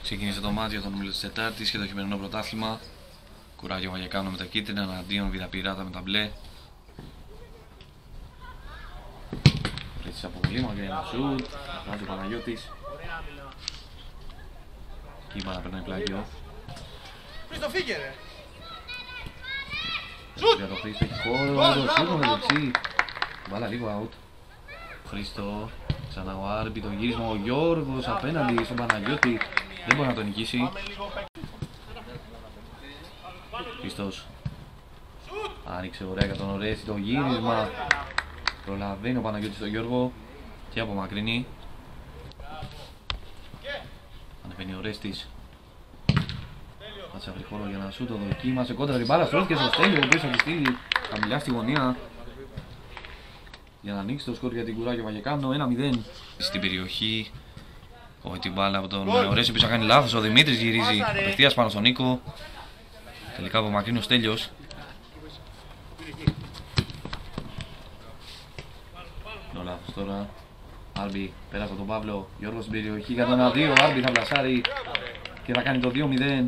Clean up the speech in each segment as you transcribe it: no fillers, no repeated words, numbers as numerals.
Ξεκίνησε το μάτι για τον όμιλο της Τετάρτης και το χειμερινό πρωτάθλημα. Κουράγιο Βαγεκάνο με τα κίτρινα, εναντίον Βιδαπειράτα με τα μπλε. Έτσι από πολύ μακριά ένα σουτ, βάζει ο Παναγιώτης. Και η μπάλα περνάει πλάγιο. Χρήστο, φύγε ρε! Για το Χρήστο έχει χώρο, το σουτ με δεξί. Μπάλα λίγο out. Χρήστο, ξανά ο Άρμπι, το γύρισμα ο Γιώργος απέναντι στον Παναγιώτη. Δεν μπορεί να τον νικήσει. Χρήστος άνοιξε ωραία για τον Ορέστη το γύρισμα. Προλαβαίνει ο Παναγιώτης τον Γιώργο και απομακρύνει. Ανεβαίνει ο Ορέστης. Κάτσε να βρει χώρο για να σου το δοκίμασε κόντρα την μπάλα. Στρώθηκε στο Στέλιο ο οποίος θα τη στείλει χαμηλιά στη γωνία για να ανοίξει το σκορ για την Κουράγιο Βαγεκάνο. 1-0 στην περιοχή. Κόβει την μπάλα από τον Ορέστη που κάνει λάθος. Ο Δημήτρης γυρίζει απευθείας πάνω στον Νίκο. Τελικά απομακρύνει ο Στέλιος. Είναι λάθος τώρα. Άρμπι πέρα από τον Παύλο. Γιώργος στην περιοχή για τον 1-2. Άρμπι θα πλασάρει και θα κάνει το 2-0.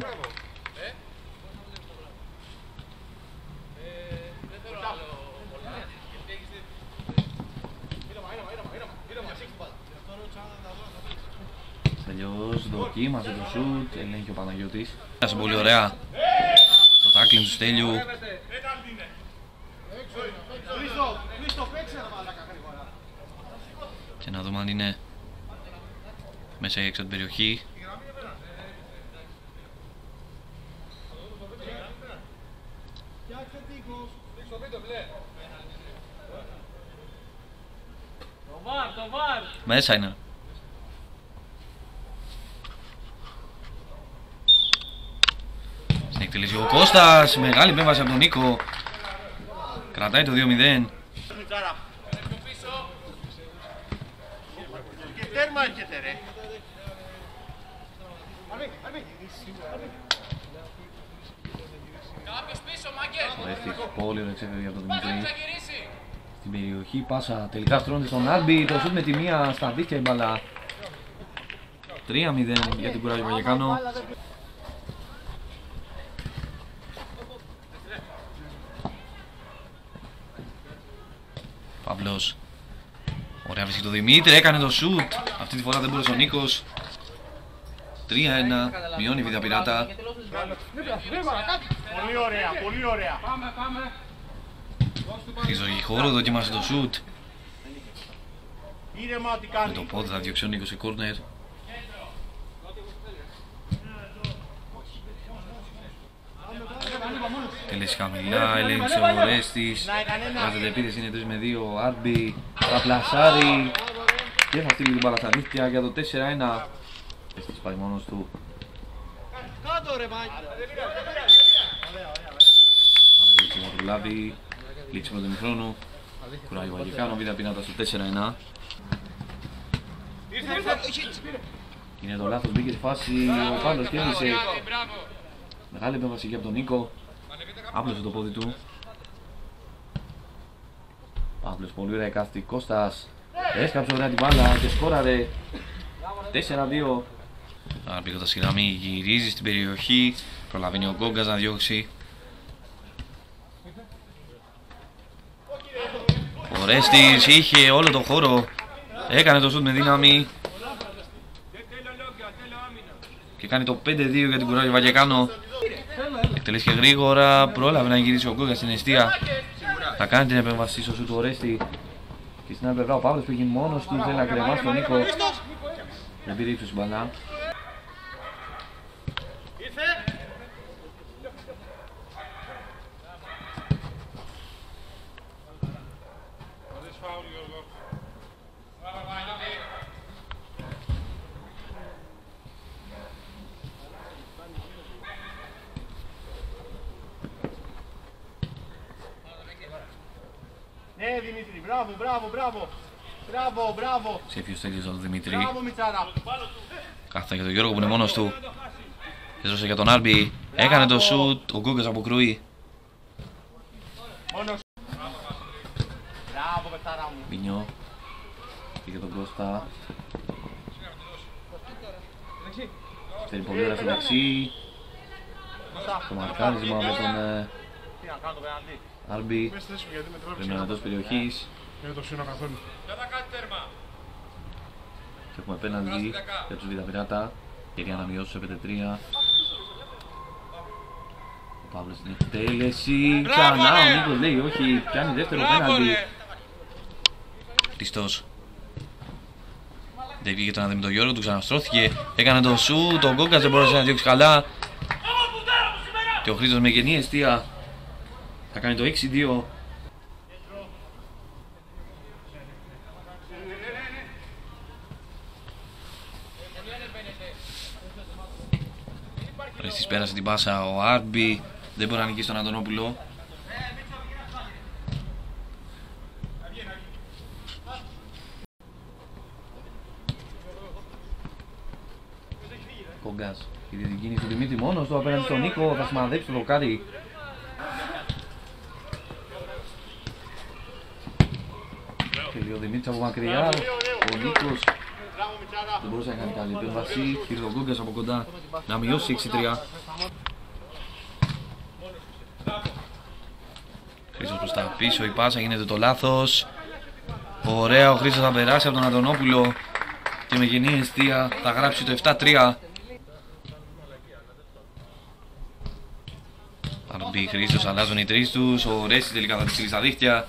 Στέλιος δοκίμασε το σουτ. Ελέγχει ο Παναγιώτης. Πέρασε πολύ ωραία το τάκλιν του Στέλιου. Και να δούμε αν είναι μέσα ή έξω από την περιοχή. Μέσα είναι. Στην εκτελέση ο Κώστας, μεγάλη επέμβαση από τον Νίκο. Κρατάει το 2-0. Και τέρμα έρχεται ρε. Ο Εύτης πολύ ωραία ξέφευγε από τον Δημήτρη. Στην περιοχή πάσα τελικά στρώνεται στον Άρμπι. Το σουτ με τη μία στα δίχτυα η μπαλά. 3-0 για την Κουράγιο Βαγεκάνο. Παύλος. Ωραία βρίσκει το Δημήτρη, έκανε το σουτ. Αυτή τη φορά δεν μπορούσε ο Νίκος. 3-1, μειώνει η Βιδαπειράτα. Πολύ ωραία, πολύ ωραία. Χρήστος χώρο, δοκίμασε το σουτ. Ήρεμα τι Με κάνει. το πόδι θα διώξει ο Νίκος σε κόρνερ. Τελέσει χαμηλά, έλεγξε ο Ορέστης. Βάζεται επίθεση, είναι 3-2. Άρμπι θα πλασάρει και θα στείλει την μπάλα στα δίχτυα για το 4-1. Ορέστης πάει μόνος του. Παναγιώτης θα προλάβει. Λήξη πρώτου ημιχρόνου. Κουράγιο Βαγεκάνο, Βιδαπειράτα στο 4-1. Είναι το λάθος, μπήκε στη φάση, ο Παύλος κέρδισε. Μεγάλη επέμβαση και από τον Νίκο. Άπλωσε το πόδι του. Παύλος πολύ ωραία κάθετη. Κώστας έσκαψε ωραία την μπάλα και σκόραρε. 4-2. Άρα πήγε το σειράμι, γυρίζει στην περιοχή. Προλαβαίνει ο Γκόγκας να διώξει. Ο Ρέστης είχε όλο το χώρο. Έκανε το σουτ με δύναμη. Και κάνει το 5-2 για την Κουράγιο Βαγεκάνο. Εκτελέσει και γρήγορα, πρόλαβε να γυρίσει ο Γκόγκας στην εστία. Θα κάνει την επέμβαση στο σουτ του Ορέστη. Και στην άλλη πλευρά ο Παύλος πήγε μόνος του, θέλει να κρεμάσει τον Νίκο. Δεν πήρε ύψος η μπαλά. Ναι Δημήτρη, μπράβο, μπράβο, μπράβο. Μπράβο, μπράβο. Ξέφυγε ο Στέλιος από τον Δημήτρη. Μπράβο Μιτσάρα. Κάθεται για τον Γιώργο που είναι μόνος του. Έδωσε για τον Άρμπι. Έκανε το σουτ. Ο Γκόγκας αποκρούει. Μόνος. Μπράβο παιχτάρα μου. Μπινιό. Πήγε τον Κώστα. Φέρει πολύ ώρα στο ταξί. Το μαρκάρισμα με τον Τι να κάνω το πέναντι. Άρμπι. Μες θέση μου γιατί με τράβηξε. Πρέπει να είναι εντός περιοχής. Δεν το ψήνω καθόλου. Και έχουμε πέναντι για τους Β' Πειράτα. Ευκαιρία να μειώσει σε 5-3. Ο Παύλος στην εκτέλεση. Ξανά ο Νίκος λέει όχι. Πιάνει δεύτερο πέναντι. Χριστός. Δεν πήγε το να δει με τον Γιώργο, του ξαναστρώθηκε. Έκανε το σου, τον Κόκκας δεν μπορούσε να διώξει καλά. Και ο Χρήστος με γενή αιστεία θα κάνει το 6-2. Ρέστης πέρασε την πάσα ο Άρμπι. Δεν μπορεί να νικήσει τον Αντωνόπουλο. Κόγκας. Η διακίνηση του Δημήτρη μόνος του απέναντι στον Νίκο. Θα σημαδέψει το δοκάρι. Θέλει ο Δημήτρης από μακριά. Ο Νίκος δεν μπορούσε να κάνει καλή επέμβαση. Ήρθε ο Κόγκας από κοντά να μειώσει 6-3. Χρήστος προς τα πίσω, η πάσα γίνεται το λάθος. Ωραία, ο Χρήστος θα περάσει από τον Αντωνόπουλο και με γενή αιστεία θα γράψει το 7-3. Αρμπή, Χρήστος, αλλάζουν οι τρεις τους. Ο Ρέστης τελικά θα τη στείλει στα δίχτυα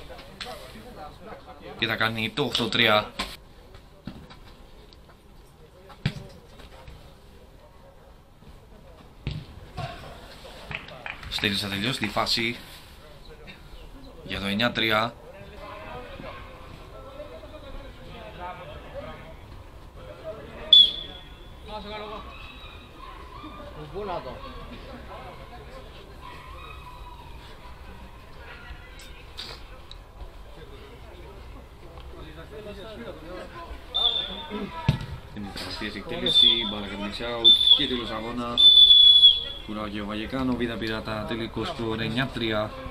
και θα κάνει το 8-3. Στέλιος θα τελειώσει τη φάση για το 9-3. Είναι η τεραστίας εκτέλεση, μπάλα κατέληξη out και τέλος αγώνα. Κουράγιο Βαγεκάνο, Β' Πειράτα, τελικός του 9-3.